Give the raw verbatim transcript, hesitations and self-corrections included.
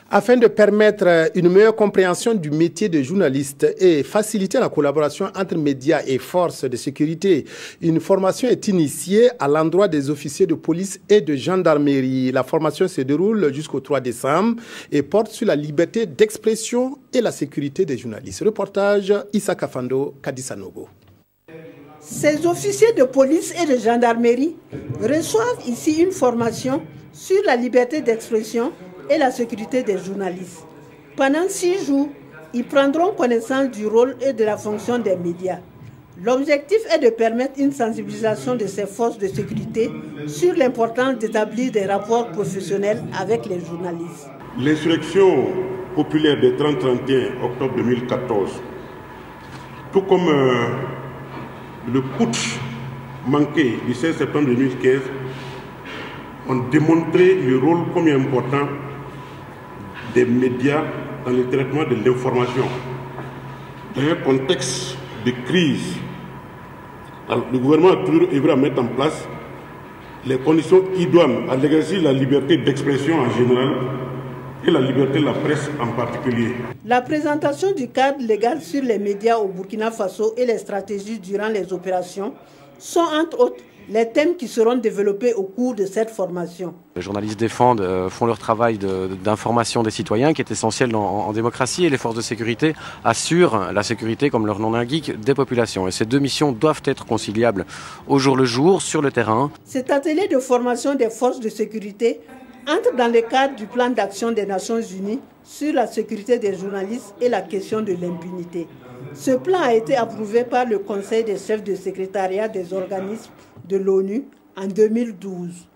Afin de permettre une meilleure compréhension du métier de journaliste et faciliter la collaboration entre médias et forces de sécurité, une formation est initiée à l'endroit des officiers de police et de gendarmerie. La formation se déroule jusqu'au trois décembre et porte sur la liberté d'expression et la sécurité des journalistes. Reportage Issa Kafando, Kadisanogo. Ces officiers de police et de gendarmerie reçoivent ici une formation sur la liberté d'expression et la sécurité des journalistes. Pendant six jours, ils prendront connaissance du rôle et de la fonction des médias. L'objectif est de permettre une sensibilisation de ces forces de sécurité sur l'importance d'établir des rapports professionnels avec les journalistes. L'insurrection populaire du trente trente et un octobre deux mille quatorze, tout comme euh, le putsch manqué du seize septembre deux mille quinze, ont démontré le rôle combien important des médias dans le traitement de l'information. Dans un contexte de crise, le gouvernement a toujours œuvré à mettre en place les conditions idoines à l'exercice de la liberté d'expression en général et la liberté de la presse en particulier. La présentation du cadre légal sur les médias au Burkina Faso et les stratégies durant les opérations sont entre autres les thèmes qui seront développés au cours de cette formation. Les journalistes défendent, euh, font leur travail d'information de, des citoyens qui est essentiel en, en démocratie, et les forces de sécurité assurent la sécurité, comme leur nom l'indique, des populations. Et ces deux missions doivent être conciliables au jour le jour, sur le terrain. Cet atelier de formation des forces de sécurité entre dans le cadre du plan d'action des Nations Unies sur la sécurité des journalistes et la question de l'impunité. Ce plan a été approuvé par le Conseil des chefs de secrétariat des organismes de l'ONU en deux mille douze.